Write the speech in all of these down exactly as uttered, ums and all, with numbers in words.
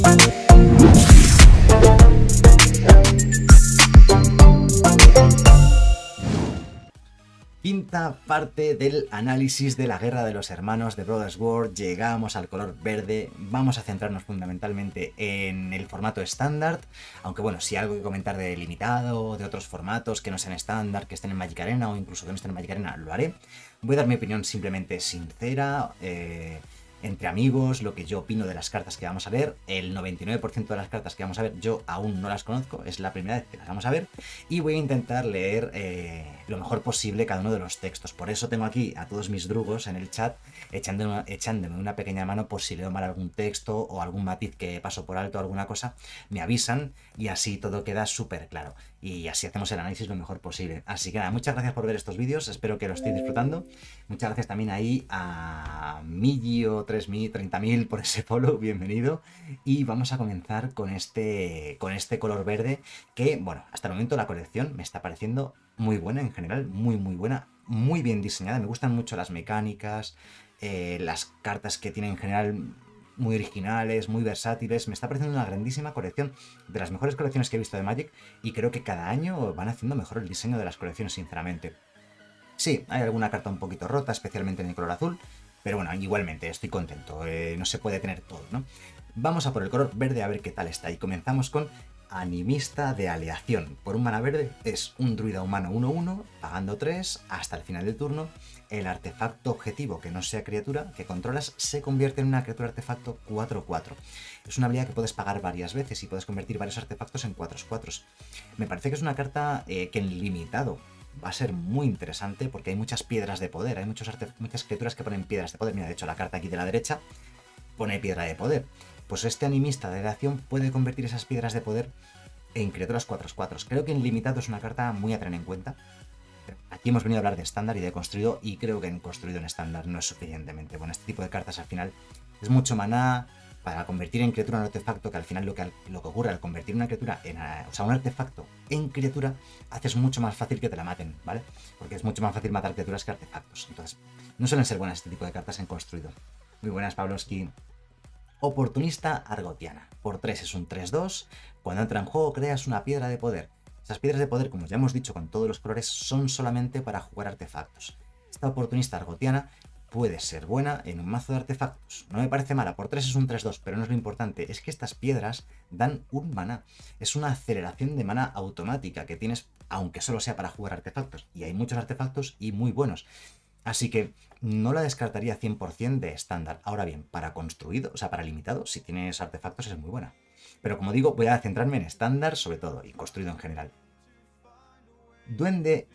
Quinta parte del análisis de la Guerra de los Hermanos de Brothers War. Llegamos al color verde. Vamos a centrarnos fundamentalmente en el formato estándar, aunque bueno, si hay algo que comentar de limitado, de otros formatos que no sean estándar, que estén en Magic Arena o incluso que no estén en Magic Arena, lo haré. Voy a dar mi opinión simplemente sincera, eh, entre amigos, lo que yo opino de las cartas que vamos a ver. El noventa y nueve por ciento de las cartas que vamos a ver yo aún no las conozco, es la primera vez que las vamos a ver, y voy a intentar leer eh, lo mejor posible cada uno de los textos. Por eso tengo aquí a todos mis drugos en el chat echándome, echándome una pequeña mano por si leo mal algún texto o algún matiz que paso por alto, alguna cosa, me avisan y así todo queda súper claro. Y así hacemos el análisis lo mejor posible. Así que nada, muchas gracias por ver estos vídeos, espero que lo estéis disfrutando. Muchas gracias también ahí a Millio tres mil, treinta mil por ese follow, bienvenido. Y vamos a comenzar con este, con este color verde que, bueno, hasta el momento la colección me está pareciendo muy buena en general, muy muy buena, muy bien diseñada. Me gustan mucho las mecánicas, eh, las cartas que tienen en general muy originales, muy versátiles. Me está pareciendo una grandísima colección, de las mejores colecciones que he visto de Magic, y creo que cada año van haciendo mejor el diseño de las colecciones, sinceramente. Sí, hay alguna carta un poquito rota, especialmente en el color azul, pero bueno, igualmente estoy contento, eh, no se puede tener todo, ¿no? Vamos a por el color verde a ver qué tal está, y comenzamos con Animista de Aleación. Por un mana verde es un druida humano uno uno, pagando tres hasta el final del turno. El artefacto objetivo que no sea criatura que controlas se convierte en una criatura artefacto cuatro cuatro. Es una habilidad que puedes pagar varias veces y puedes convertir varios artefactos en cuatro cuatro. Me parece que es una carta eh, que en limitado va a ser muy interesante porque hay muchas piedras de poder, hay muchos muchas criaturas que ponen piedras de poder. Mira, de hecho la carta aquí de la derecha pone piedra de poder. Pues este animista de aleación puede convertir esas piedras de poder en criaturas cuatro cuatro. Creo que en limitado es una carta muy a tener en cuenta. Aquí hemos venido a hablar de estándar y de construido, y creo que en construido en estándar no es suficientemente bueno. Este tipo de cartas al final es mucho maná para convertir en criatura un artefacto, que al final lo que, lo que ocurre al convertir una criatura en, o sea, un artefacto en criatura, haces mucho más fácil que te la maten, ¿vale? Porque es mucho más fácil matar criaturas que artefactos. Entonces, no suelen ser buenas este tipo de cartas en construido. Muy buenas, Pavlovsky. Oportunista Argotiana. Por tres es un tres dos. Cuando entra en juego creas una piedra de poder. Esas piedras de poder, como ya hemos dicho con todos los colores, son solamente para jugar artefactos. Esta Oportunista Argotiana puede ser buena en un mazo de artefactos. No me parece mala, por tres es un tres dos, pero no es lo importante. Es que estas piedras dan un maná. Es una aceleración de maná automática que tienes, aunque solo sea para jugar artefactos. Y hay muchos artefactos y muy buenos. Así que no la descartaría cien por cien de estándar. Ahora bien, para construido, o sea, para limitado, si tienes artefactos es muy buena. Pero como digo, voy a centrarme en estándar sobre todo, y construido en general. Duende.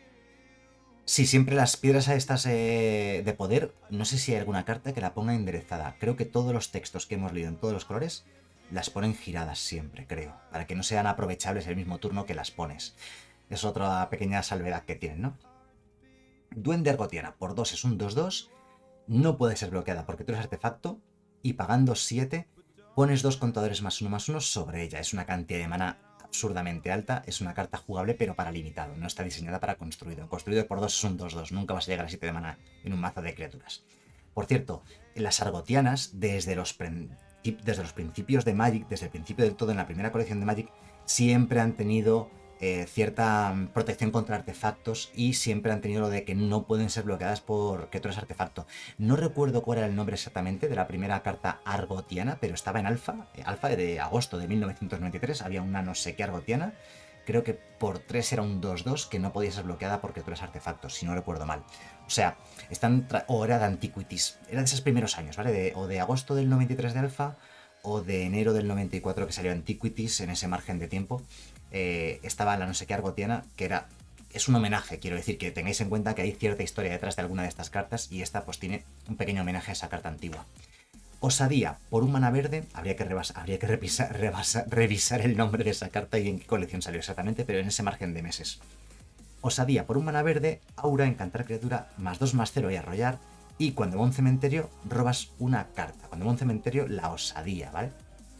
Sí, siempre las piedras a estas eh, de poder, no sé si hay alguna carta que la ponga enderezada. Creo que todos los textos que hemos leído en todos los colores las ponen giradas siempre, creo. Para que no sean aprovechables el mismo turno que las pones. Es otra pequeña salvedad que tienen, ¿no? Duende Argotiana, por dos es un dos dos, no puede ser bloqueada porque tú eres artefacto, y pagando siete pones dos contadores más uno más uno sobre ella. Es una cantidad de mana absurdamente alta, es una carta jugable pero para limitado, no está diseñada para construido. Construido por dos es un dos dos, nunca vas a llegar a siete de mana en un mazo de criaturas. Por cierto, las Argotianas, desde los, desde los principios de Magic, desde el principio del todo en la primera colección de Magic, siempre han tenido Eh, cierta protección contra artefactos y siempre han tenido lo de que no pueden ser bloqueadas por criaturas artefacto. No recuerdo cuál era el nombre exactamente de la primera carta argotiana, pero estaba en alfa, eh, alfa de agosto de mil novecientos noventa y tres, había una no sé qué argotiana, creo que por tres era un dos dos que no podía ser bloqueada por criaturas artefactos, si no recuerdo mal. O sea, están o era de Antiquities, era de esos primeros años, ¿vale? De, o de agosto del noventa y tres de alfa o de enero del noventa y cuatro que salió Antiquities, en ese margen de tiempo. Eh, estaba la no sé qué argotiana, que era, es un homenaje, quiero decir, que tengáis en cuenta que hay cierta historia detrás de alguna de estas cartas, y esta pues tiene un pequeño homenaje a esa carta antigua. Osadía, por un mana verde, habría que, rebasa, habría que revisar, rebasa, revisar el nombre de esa carta y en qué colección salió exactamente, pero en ese margen de meses. Osadía, por un mana verde, aura, encantar criatura, más dos más cero y arrollar, y cuando va a un cementerio robas una carta. Cuando va a un cementerio, la osadía, ¿vale?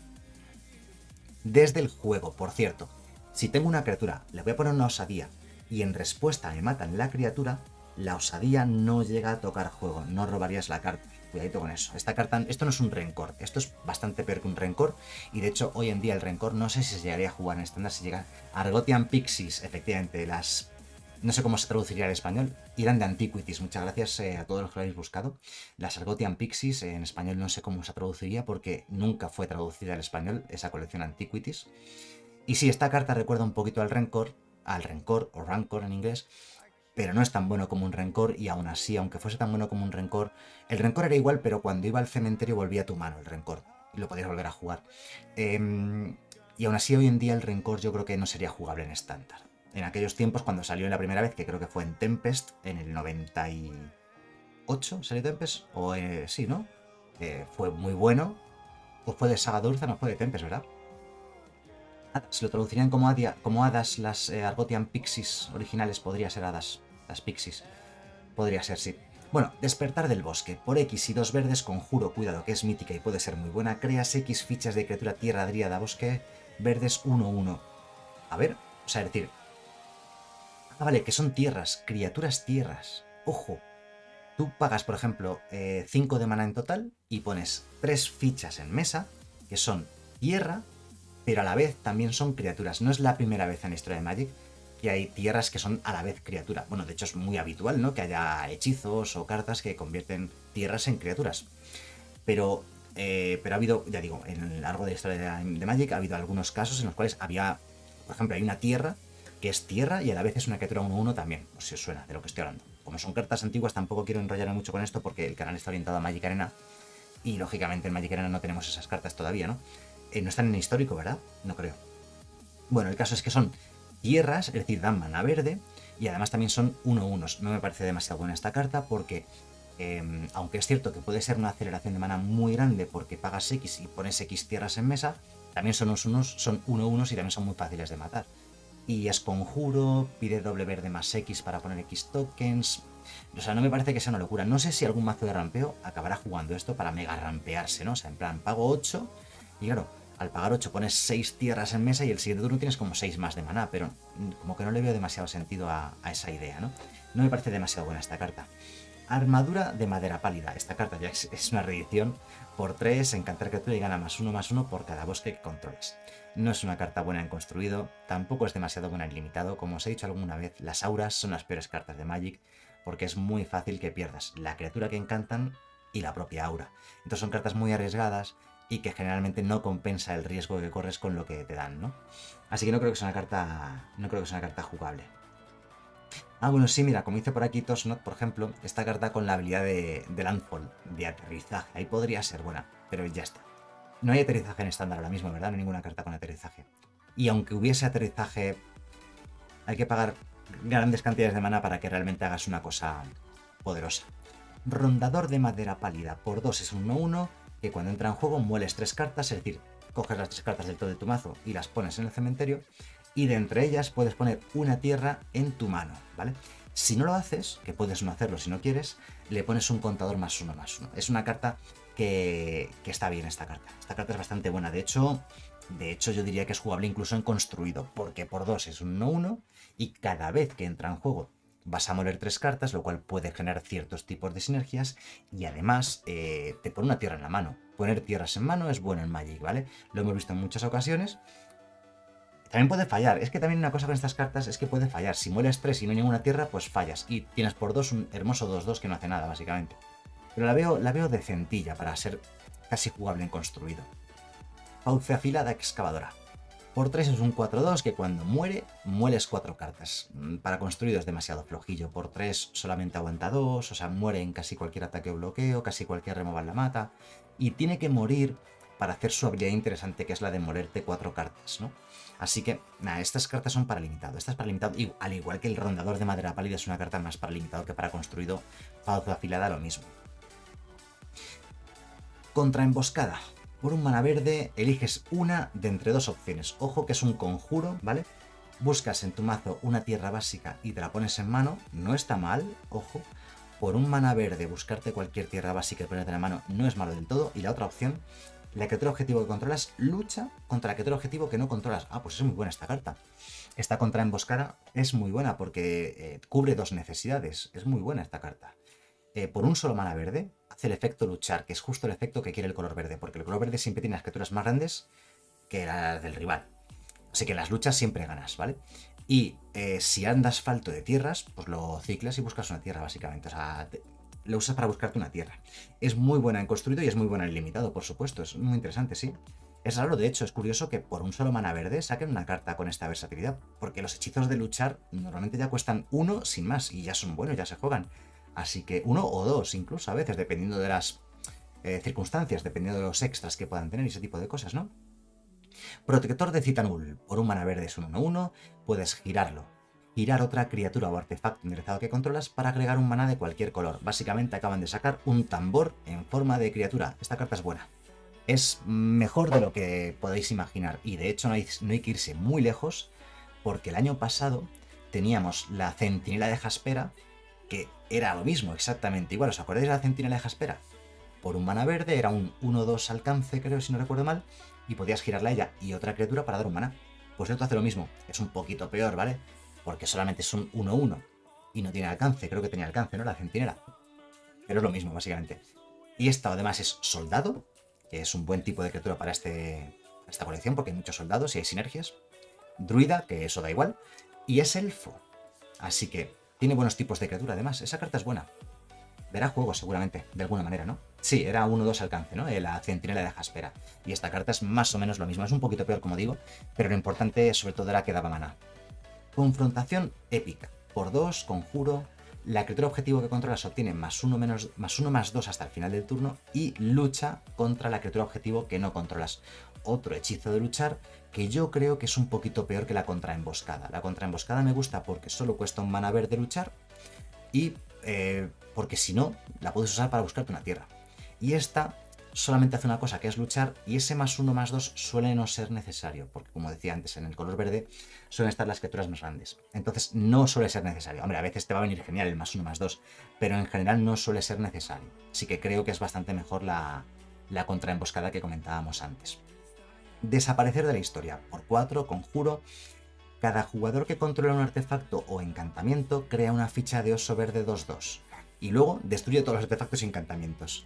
Desde el juego, por cierto. Si tengo una criatura, le voy a poner una osadía y en respuesta me matan la criatura, la osadía no llega a tocar juego, no robarías la carta. Cuidadito con eso. Esta carta, esto no es un rencor, esto es bastante peor que un rencor. Y de hecho, hoy en día el rencor, no sé si se llegaría a jugar en estándar, si llega Argotian Pixies, efectivamente, las... No sé cómo se traduciría al español. Irán de Antiquities. Muchas gracias eh, a todos los que lo habéis buscado. Las Argotian Pixies, eh, en español no sé cómo se traduciría porque nunca fue traducida al español esa colección Antiquities. Y sí, esta carta recuerda un poquito al Rencor, al Rencor o Rancor en inglés, pero no es tan bueno como un Rencor y aún así, aunque fuese tan bueno como un Rencor, el Rencor era igual, pero cuando iba al cementerio volvía a tu mano el Rencor y lo podías volver a jugar. Eh, y aún así hoy en día el Rencor yo creo que no sería jugable en estándar. En aquellos tiempos, cuando salió la primera vez, que creo que fue en Tempest, en el noventa y ocho, ¿salió Tempest? O eh, sí, ¿no? Eh, fue muy bueno. O fue de Saga Dulce, no fue de Tempest, ¿verdad? Si lo traducirían como, hadia, como hadas, las eh, Argotian Pixies originales, podría ser hadas. Las Pixies. Podría ser, sí. Bueno, Despertar del Bosque. Por X y dos verdes, conjuro, cuidado, que es mítica y puede ser muy buena. Creas X fichas de criatura tierra, dríada, bosque, verdes uno uno. A ver, o sea, es decir... Ah, vale, que son tierras, criaturas tierras. Ojo, tú pagas, por ejemplo, cinco de mana en total y pones tres fichas en mesa, que son tierra, pero a la vez también son criaturas. No es la primera vez en la historia de Magic que hay tierras que son a la vez criatura. Bueno, de hecho es muy habitual, ¿no? Que haya hechizos o cartas que convierten tierras en criaturas. Pero, eh, pero ha habido, ya digo, en el largo de la historia de, de Magic ha habido algunos casos en los cuales había, por ejemplo, hay una tierra que es tierra y a la vez es una criatura uno uno también, o si os suena de lo que estoy hablando. Como son cartas antiguas, tampoco quiero enrollarme mucho con esto porque el canal está orientado a Magic Arena y lógicamente en Magic Arena no tenemos esas cartas todavía, ¿no? Eh, no están en el histórico, ¿verdad? No creo. Bueno, el caso es que son tierras, es decir, dan mana verde y además también son uno unos. No me parece demasiado buena esta carta porque, eh, aunque es cierto que puede ser una aceleración de mana muy grande porque pagas X y pones X tierras en mesa, también son unos, son uno unos y también son muy fáciles de matar. Y es conjuro, pide doble verde más X para poner X tokens. O sea, no me parece que sea una locura. No sé si algún mazo de rampeo acabará jugando esto para mega rampearse, ¿no? O sea, en plan, pago ocho y claro, al pagar ocho pones seis tierras en mesa y el siguiente turno tienes como seis más de maná, pero como que no le veo demasiado sentido a, a esa idea, ¿no? No me parece demasiado buena esta carta. Armadura de madera pálida. Esta carta ya es, es una reedición. Por tres, encantar criatura y gana más uno más uno por cada bosque que controles. No es una carta buena en construido, tampoco es demasiado buena en limitado. Como os he dicho alguna vez, las auras son las peores cartas de Magic porque es muy fácil que pierdas la criatura que encantan y la propia aura. Entonces son cartas muy arriesgadas y que generalmente no compensa el riesgo que corres con lo que te dan, ¿no? Así que no creo que sea una carta, no creo que sea una carta jugable. Ah, bueno, sí, mira, como dice por aquí Tosnot, por ejemplo, esta carta con la habilidad de, de Landfall, de aterrizaje, ahí podría ser buena, pero ya está. No hay aterrizaje en estándar ahora mismo, ¿verdad? No hay ninguna carta con aterrizaje. Y aunque hubiese aterrizaje, hay que pagar grandes cantidades de mana para que realmente hagas una cosa poderosa. Rondador de madera pálida, por dos es un uno uno, que cuando entra en juego mueles tres cartas, es decir, coges las tres cartas del todo de tu mazo y las pones en el cementerio, y de entre ellas puedes poner una tierra en tu mano, ¿vale? Si no lo haces, que puedes no hacerlo si no quieres, le pones un contador más uno más uno. Es una carta que, que está bien esta carta. Esta carta es bastante buena. De hecho, de hecho, yo diría que es jugable incluso en construido, porque por dos es un uno uno y cada vez que entra en juego vas a moler tres cartas, lo cual puede generar ciertos tipos de sinergias y además eh, te pone una tierra en la mano. Poner tierras en mano es bueno en Magic, ¿vale? Lo hemos visto en muchas ocasiones. También puede fallar. Es que también una cosa con estas cartas es que puede fallar. Si mueres tres y no hay ninguna tierra, pues fallas. Y tienes por dos un hermoso dos dos que no hace nada, básicamente. Pero la veo, la veo decentilla para ser casi jugable en construido. Fauce afilada excavadora. Por tres es un cuatro dos que cuando muere, mueles cuatro cartas. Para construido es demasiado flojillo. Por tres solamente aguanta dos, o sea, muere en casi cualquier ataque o bloqueo, casi cualquier removal la mata. Y tiene que morir para hacer su habilidad interesante, que es la de molerte cuatro cartas, ¿no? Así que, nada, estas cartas son para limitado. Estas para limitado, y, al igual que el rondador de madera pálida es una carta más para limitado que para construido. Fauce afilada, lo mismo. Contra emboscada. Por un mana verde eliges una de entre dos opciones. Ojo que es un conjuro, ¿vale? Buscas en tu mazo una tierra básica y te la pones en mano. No está mal, ojo. Por un mana verde buscarte cualquier tierra básica y ponerte en la mano no es malo del todo. Y la otra opción, la criatura objetivo que controlas lucha contra la criatura objetivo que no controlas. Ah, pues es muy buena esta carta. Esta contra emboscada es muy buena porque eh, cubre dos necesidades. Es muy buena esta carta. eh, por un solo mana verde, hace el efecto luchar, que es justo el efecto que quiere el color verde, porque el color verde siempre tiene las criaturas más grandes que las del rival. Así que en las luchas siempre ganas, ¿vale? Y eh, si andas falto de tierras, pues lo ciclas y buscas una tierra, básicamente. O sea, te, lo usas para buscarte una tierra. Es muy buena en construido y es muy buena en limitado, por supuesto. Es muy interesante, sí. Es raro, de hecho, es curioso que por un solo mana verde saquen una carta con esta versatilidad, porque los hechizos de luchar normalmente ya cuestan uno sin más y ya son buenos, ya se juegan. Así que uno o dos, incluso a veces, dependiendo de las eh, circunstancias, dependiendo de los extras que puedan tener y ese tipo de cosas, ¿no? Protector de Citanul. Por un mana verde es un uno uno, puedes girarlo. Girar otra criatura o artefacto enderezado que controlas para agregar un maná de cualquier color. Básicamente acaban de sacar un tambor en forma de criatura. Esta carta es buena. Es mejor de lo que podéis imaginar. Y de hecho no hay, no hay que irse muy lejos, porque el año pasado teníamos la Centinela de Jaspera, que era lo mismo, exactamente igual. ¿Os acordáis de la Centinela de Jaspera? Por un mana verde era un uno dos alcance, creo, si no recuerdo mal, y podías girarla a ella y otra criatura para dar un maná. Pues esto hace lo mismo, es un poquito peor, ¿vale? Porque solamente es un uno uno y no tiene alcance, creo que tenía alcance, ¿no? La centinela. Pero es lo mismo, básicamente. Y esta además es soldado, que es un buen tipo de criatura para este, esta colección, porque hay muchos soldados y hay sinergias. Druida, que eso da igual, y es elfo. Así que tiene buenos tipos de criatura, además. Esa carta es buena. Verá juego seguramente, de alguna manera, ¿no? Sí, era uno dos alcance, ¿no? La Centinela de Jaspera. Y esta carta es más o menos lo mismo. Es un poquito peor, como digo, pero lo importante sobre todo era que daba maná. Confrontación épica. Por dos, conjuro. La criatura objetivo que controlas obtiene más uno, menos, más uno más dos hasta el final del turno y lucha contra la criatura objetivo que no controlas. Otro hechizo de luchar que yo creo que es un poquito peor que la contraemboscada. La contraemboscada me gusta porque solo cuesta un mana verde luchar y eh, porque si no, la puedes usar para buscarte una tierra. Y esta solamente hace una cosa, que es luchar, y ese más uno más dos suele no ser necesario, porque como decía antes, en el color verde suelen estar las criaturas más grandes. Entonces no suele ser necesario. Hombre, a veces te va a venir genial el más uno más dos, pero en general no suele ser necesario. Así que creo que es bastante mejor la, la contraemboscada que comentábamos antes. Desaparecer de la historia. Por cuatro, conjuro. Cada jugador que controla un artefacto o encantamiento crea una ficha de oso verde dos dos. Y luego destruye todos los artefactos y encantamientos.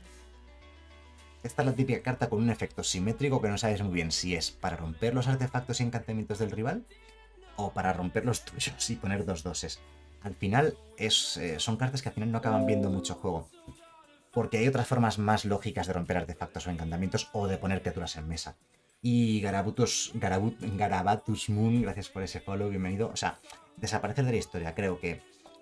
Esta es la típica carta con un efecto simétrico que no sabes muy bien si es para romper los artefactos y encantamientos del rival o para romper los tuyos y poner dos doses. Al final es, eh, son cartas que al final no acaban viendo mucho juego. Porque hay otras formas más lógicas de romper artefactos o encantamientos o de poner criaturas en mesa. Y Garabutus, Garabut, Garabatus Moon, gracias por ese follow, bienvenido. O sea, desaparecer de la historia, creo que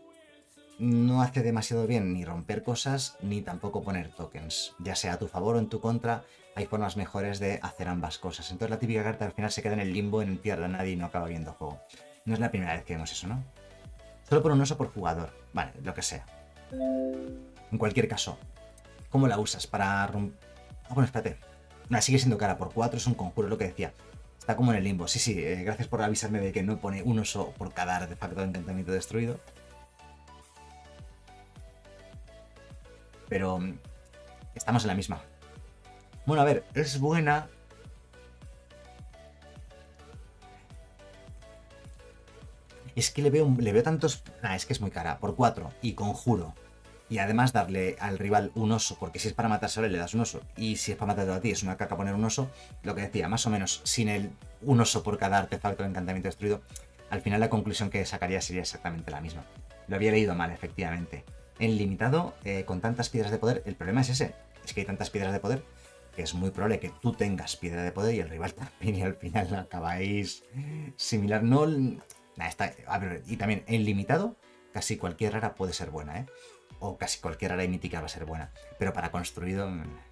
no hace demasiado bien ni romper cosas, ni tampoco poner tokens. Ya sea a tu favor o en tu contra, hay formas mejores de hacer ambas cosas. Entonces la típica carta al final se queda en el limbo, en tierra de nadie y no acaba viendo juego. No es la primera vez que vemos eso, ¿no? Solo por un oso por jugador. Vale, lo que sea. En cualquier caso, ¿cómo la usas? Para romper... Ah, bueno, espérate. No, sigue siendo cara. Por cuatro es un conjuro, es lo que decía. Está como en el limbo. Sí, sí, eh, gracias por avisarme de que no pone un oso por cada artefacto de encantamiento destruido. Pero estamos en la misma. Bueno, a ver, es buena. Es que le veo, le veo tantos... Nah, es que es muy cara. Por cuatro y conjuro. Y además darle al rival un oso, porque si es para matar solo le das un oso. Y si es para matar a ti es una caca poner un oso. Lo que decía, más o menos sin el un oso por cada artefacto de encantamiento destruido. Al final la conclusión que sacaría sería exactamente la misma. Lo había leído mal, efectivamente. En limitado, eh, con tantas piedras de poder, el problema es ese. Es que hay tantas piedras de poder que es muy probable que tú tengas piedra de poder y el rival también, y al final acabáis similar. No... Nah, está, a ver, y también en limitado, casi cualquier rara puede ser buena, ¿eh? O casi cualquier rara y mítica va a ser buena. Pero para construido...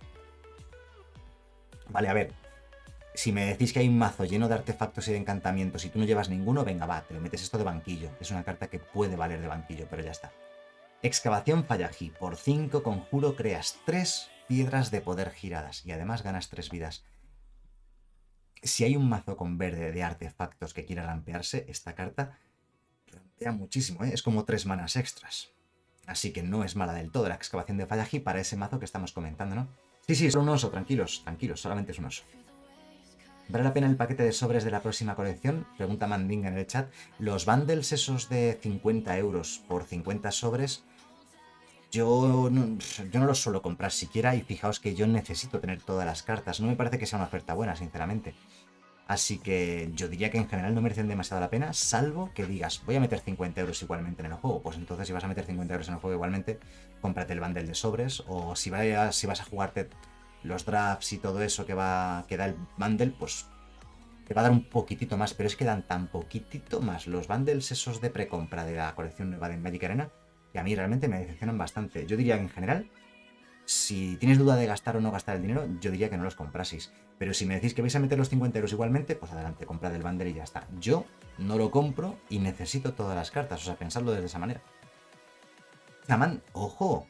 Vale, a ver. Si me decís que hay un mazo lleno de artefactos y de encantamientos y tú no llevas ninguno, venga, va, te lo metes esto de banquillo. Es una carta que puede valer de banquillo, pero ya está. Excavación Fallaji. Por cinco conjuro creas tres piedras de poder giradas y además ganas tres vidas. Si hay un mazo con verde de artefactos que quiera rampearse, esta carta rampea muchísimo, ¿eh? Es como tres manas extras. Así que no es mala del todo la excavación de Fallaji para ese mazo que estamos comentando, ¿no? Sí, sí, solo un oso, tranquilos, tranquilos, solamente es un oso. ¿Vale la pena el paquete de sobres de la próxima colección? Pregunta Mandinga en el chat. Los bundles esos de cincuenta euros por cincuenta sobres... Yo no, yo no los suelo comprar siquiera y fijaos que yo necesito tener todas las cartas. No me parece que sea una oferta buena, sinceramente. Así que yo diría que en general no merecen demasiado la pena, salvo que digas, voy a meter cincuenta euros igualmente en el juego. Pues entonces si vas a meter cincuenta euros en el juego igualmente, cómprate el bundle de sobres. O si, vayas, si vas a jugarte los drafts y todo eso que, va, que da el bundle, pues te va a dar un poquitito más. Pero es que dan tan poquitito más los bundles esos de precompra de la colección nueva de Magic Arena, que a mí realmente me decepcionan bastante. Yo diría que en general, si tienes duda de gastar o no gastar el dinero, yo diría que no los compraseis. Pero si me decís que vais a meter los cincuenta euros igualmente, pues adelante, comprad el bundle y ya está. Yo no lo compro y necesito todas las cartas, o sea, pensadlo de esa manera. Chamán, ojo.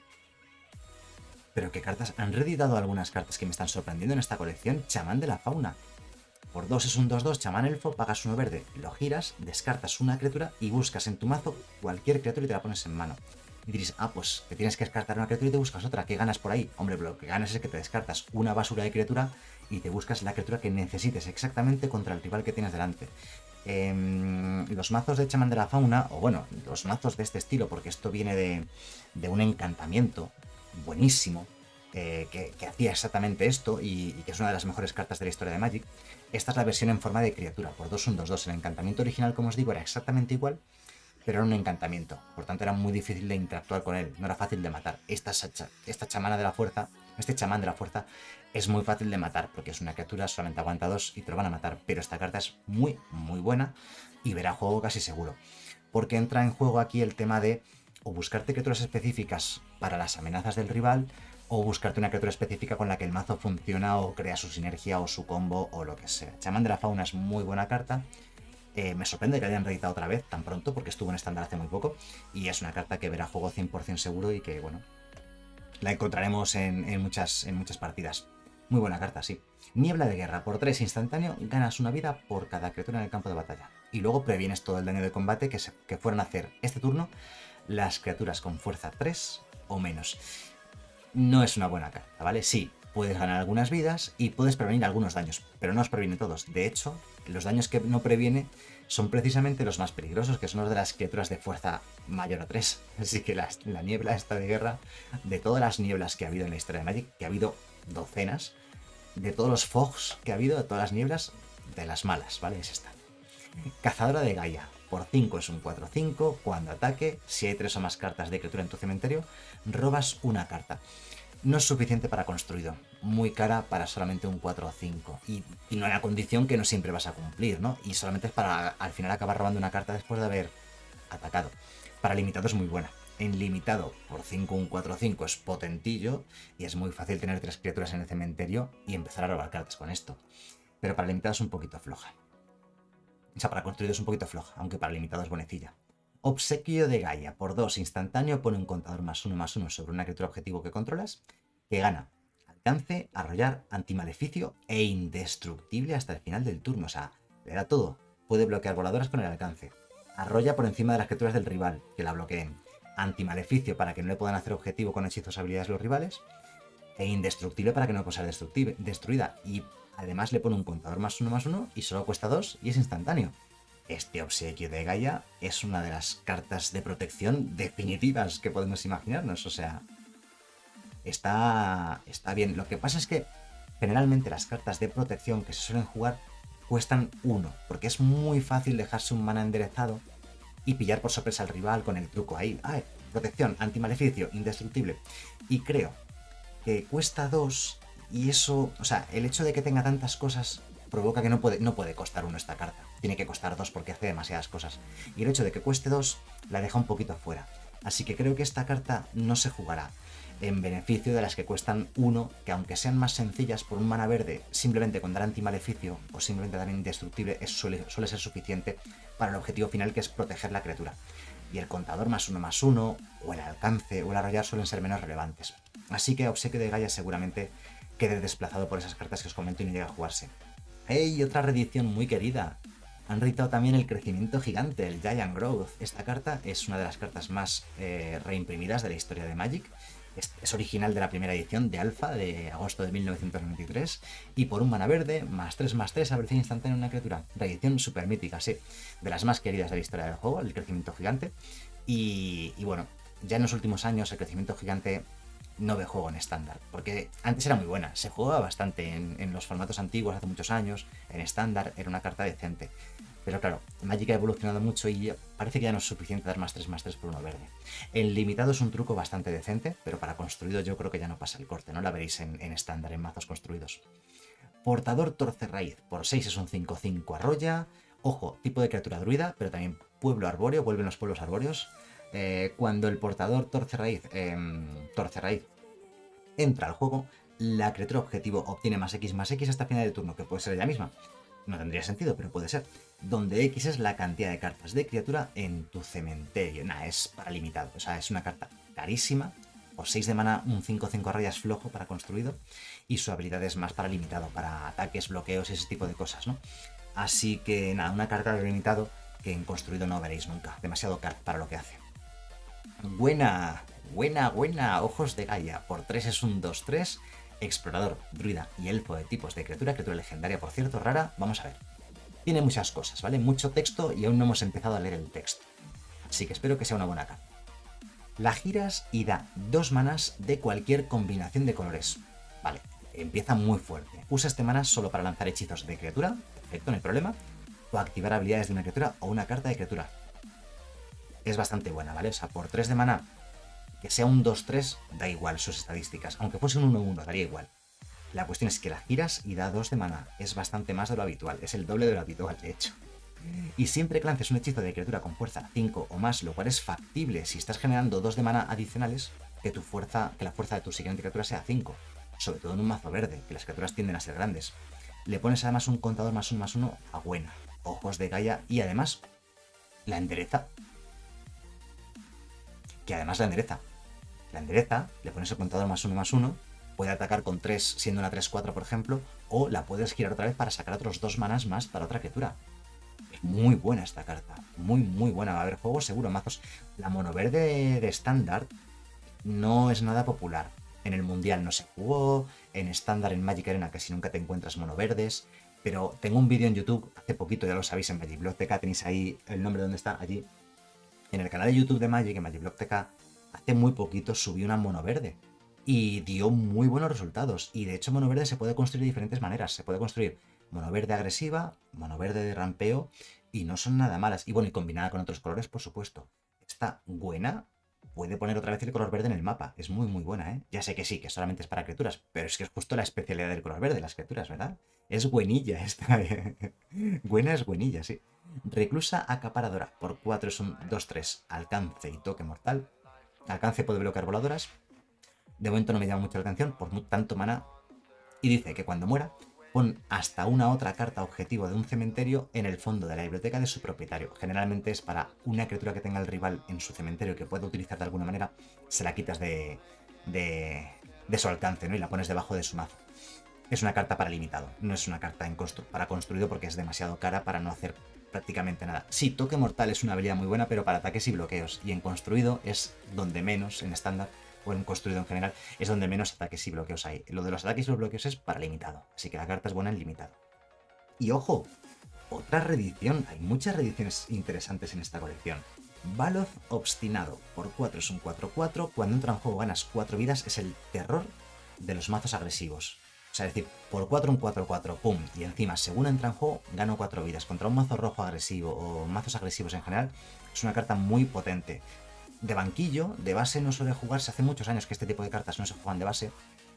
Pero qué cartas, han reeditado algunas cartas que me están sorprendiendo en esta colección. Chamán de la fauna. Por dos es un dos dos, chamán elfo, pagas uno verde, lo giras, descartas una criatura y buscas en tu mazo cualquier criatura y te la pones en mano. Y diréis, ah, pues te tienes que descartar una criatura y te buscas otra. ¿Qué ganas por ahí? Hombre, lo que ganas es que te descartas una basura de criatura y te buscas la criatura que necesites exactamente contra el rival que tienes delante. Eh, los mazos de chamán de la fauna, o bueno, los mazos de este estilo, porque esto viene de, de un encantamiento buenísimo, eh, que, que hacía exactamente esto y, y que es una de las mejores cartas de la historia de Magic. Esta es la versión en forma de criatura, por dos un dos dos. El encantamiento original, como os digo, era exactamente igual, pero era un encantamiento, por tanto era muy difícil de interactuar con él, no era fácil de matar. Esta, esta chamana de la fuerza, este chamán de la fuerza, es muy fácil de matar, porque es una criatura, solamente aguanta dos y te lo van a matar, pero esta carta es muy, muy buena y verá juego casi seguro, porque entra en juego aquí el tema de o buscarte criaturas específicas para las amenazas del rival, o buscarte una criatura específica con la que el mazo funciona o crea su sinergia o su combo o lo que sea. Chamán de la fauna es muy buena carta. Eh, me sorprende que hayan reeditado otra vez tan pronto, porque estuvo en estándar hace muy poco, y es una carta que verá juego cien por ciento seguro y que, bueno, la encontraremos en, en, muchas, en muchas partidas. Muy buena carta, sí. Niebla de guerra, por tres instantáneo, ganas una vida por cada criatura en el campo de batalla. Y luego previenes todo el daño de combate que, se, que fueran a hacer este turno las criaturas con fuerza tres o menos. No es una buena carta, ¿vale? Sí, puedes ganar algunas vidas y puedes prevenir algunos daños, pero no os previene todos. De hecho, los daños que no previene son precisamente los más peligrosos, que son los de las criaturas de fuerza mayor a tres. Así que la, la niebla esta de guerra, de todas las nieblas que ha habido en la historia de Magic, que ha habido docenas, de todos los fogs que ha habido, de todas las nieblas, de las malas, ¿vale? Es esta. Cazadora de Gaia. Por cinco es un cuatro cinco, cuando ataque, si hay tres o más cartas de criatura en tu cementerio, robas una carta. No es suficiente para construido, muy cara para solamente un cuatro o cinco, y, y no una condición que no siempre vas a cumplir, ¿no? Y solamente es para al final acabar robando una carta después de haber atacado. Para limitado es muy buena. En limitado, por cinco un cuatro cinco es potentillo, y es muy fácil tener tres criaturas en el cementerio y empezar a robar cartas con esto. Pero para limitado es un poquito floja. O sea, para construido es un poquito floja, aunque para limitado es buenecilla. Obsequio de Gaia. Por dos instantáneo, pone un contador más uno más uno sobre una criatura objetivo que controlas, que gana alcance, arrollar, antimaleficio e indestructible hasta el final del turno. O sea, le da todo. Puede bloquear voladoras con el alcance. Arrolla por encima de las criaturas del rival, que la bloqueen. Antimaleficio para que no le puedan hacer objetivo con hechizos o habilidades los rivales. E indestructible para que no pueda ser destruida. Y además le pone un contador más uno más uno y solo cuesta dos y es instantáneo. Este obsequio de Gaia es una de las cartas de protección definitivas que podemos imaginarnos. O sea, está, está bien. Lo que pasa es que generalmente las cartas de protección que se suelen jugar cuestan uno, porque es muy fácil dejarse un mana enderezado y pillar por sorpresa al rival con el truco ahí. Ah, protección, antimaleficio, indestructible. Y creo que cuesta dos. Y eso, o sea, el hecho de que tenga tantas cosas provoca que no puede, no puede costar uno esta carta. Tiene que costar dos porque hace demasiadas cosas. Y el hecho de que cueste dos la deja un poquito afuera. Así que creo que esta carta no se jugará en beneficio de las que cuestan uno, que aunque sean más sencillas por un mana verde, simplemente con dar antimaleficio o simplemente dar indestructible, eso suele, suele ser suficiente para el objetivo final, que es proteger la criatura. Y el contador más uno más uno, o el alcance, o el arrollar suelen ser menos relevantes. Así que obsequio de Gaia seguramente quede desplazado por esas cartas que os comento y no llegue a jugarse. ¡Hey! Otra reedición muy querida. Han reeditado también el crecimiento gigante, el Giant Growth. Esta carta es una de las cartas más eh, reimprimidas de la historia de Magic. Es, es original de la primera edición de Alpha de agosto de mil novecientos noventa y tres. Y por un mana verde, más tres más tres, abertura instantánea en una criatura. Reedición super mítica, sí. De las más queridas de la historia del juego, el crecimiento gigante. Y, y bueno, ya en los últimos años el crecimiento gigante no ve juego en estándar, porque antes era muy buena, se jugaba bastante en, en los formatos antiguos hace muchos años, en estándar era una carta decente. Pero claro, Magic ha evolucionado mucho y parece que ya no es suficiente dar más tres más tres por uno verde. El limitado es un truco bastante decente, pero para construido yo creo que ya no pasa el corte, no la veréis en estándar, en, en mazos construidos. Portador Torce Raíz, por seis es un cinco cinco arrolla. Ojo, tipo de criatura druida, pero también pueblo arbóreo, vuelven los pueblos arbóreos. Eh, cuando el portador Torce Raíz, eh, Torce Raíz entra al juego, la criatura objetivo obtiene más X más X hasta final de turno, que puede ser ella misma. No tendría sentido, pero puede ser. Donde X es la cantidad de cartas de criatura en tu cementerio. Nah, es para limitado. O sea, es una carta carísima. Por seis de mana, un cinco cinco rayas flojo para construido. Y su habilidad es más para limitado, para ataques, bloqueos y ese tipo de cosas, ¿no? Así que nada, una carta de limitado que en construido no veréis nunca. Demasiado caro para lo que hace. Buena, buena, buena. Ojos de Gaia. Por tres es un dos tres. Explorador, druida y elfo de tipos de criatura, criatura legendaria, por cierto, rara. Vamos a ver. Tiene muchas cosas, ¿vale? Mucho texto y aún no hemos empezado a leer el texto. Así que espero que sea una buena carta. La giras y da dos manas de cualquier combinación de colores. Vale, empieza muy fuerte. Usa este mana solo para lanzar hechizos de criatura, perfecto, no hay problema, o activar habilidades de una criatura o una carta de criatura. Es bastante buena, ¿vale? O sea, por tres de mana, que sea un dos tres, da igual sus estadísticas. Aunque fuese un uno uno, daría igual. La cuestión es que la giras y da dos de mana. Es bastante más de lo habitual. Es el doble de lo habitual, de hecho. Y siempre que lances un hechizo de criatura con fuerza cinco o más, lo cual es factible si estás generando dos de mana adicionales, que tu fuerza, que la fuerza de tu siguiente criatura sea cinco. Sobre todo en un mazo verde, que las criaturas tienden a ser grandes. Le pones además un contador más uno más uno a buena. Ojos de Gaia y además la endereza. Que además la endereza. La endereza, le pones el contador más uno más uno, puede atacar con tres siendo una tres cuatro por ejemplo, o la puedes girar otra vez para sacar otros dos manas más para otra criatura. Es muy buena esta carta, muy muy buena, va a haber juegos seguro, mazos. La mono verde de estándar no es nada popular. En el mundial no se jugó, en estándar en Magic Arena casi nunca te encuentras mono verdes, pero tengo un vídeo en YouTube, hace poquito, ya lo sabéis, en Magicblog T K, tenéis ahí el nombre donde está, allí, en el canal de YouTube de Magic, en Magicblog T K, hace muy poquito subí una mono verde y dio muy buenos resultados. Y de hecho mono verde se puede construir de diferentes maneras. Se puede construir mono verde agresiva, mono verde de rampeo y no son nada malas. Y bueno, y combinada con otros colores, por supuesto. Esta buena puede poner otra vez el color verde en el mapa. Es muy muy buena, ¿eh? Ya sé que sí, que solamente es para criaturas, pero es que es justo la especialidad del color verde, las criaturas, ¿verdad? Es buenilla esta. Buena es buenilla, sí. Reclusa acaparadora. Por cuatro es un dos tres. Alcance y toque mortal. Alcance puede bloquear voladoras. De momento no me llama mucho la atención por tanto mana. Y dice que cuando muera, pon hasta una otra carta objetivo de un cementerio en el fondo de la biblioteca de su propietario. Generalmente es para una criatura que tenga el rival en su cementerio que pueda utilizar de alguna manera, se la quitas de, de, de su alcance, ¿no? Y la pones debajo de su mazo. Es una carta para limitado, no es una carta en constru para construido porque es demasiado cara para no hacer prácticamente nada. Sí, toque mortal es una habilidad muy buena, pero para ataques y bloqueos. Y en construido es donde menos, en estándar, o en construido en general, es donde menos ataques y bloqueos hay. Lo de los ataques y los bloqueos es para limitado, así que la carta es buena en limitado. Y ojo, otra reedición, hay muchas reediciones interesantes en esta colección. Baloth Obstinado, por cuatro es un cuatro cuatro, cuando entra en juego ganas cuatro vidas, es el terror de los mazos agresivos. O sea, es decir, por cuatro un cuatro cuatro, pum, y encima, según entra en juego, gano cuatro vidas. Contra un mazo rojo agresivo o mazos agresivos en general, es una carta muy potente. De banquillo, de base no suele jugarse, hace muchos años que este tipo de cartas no se juegan de base,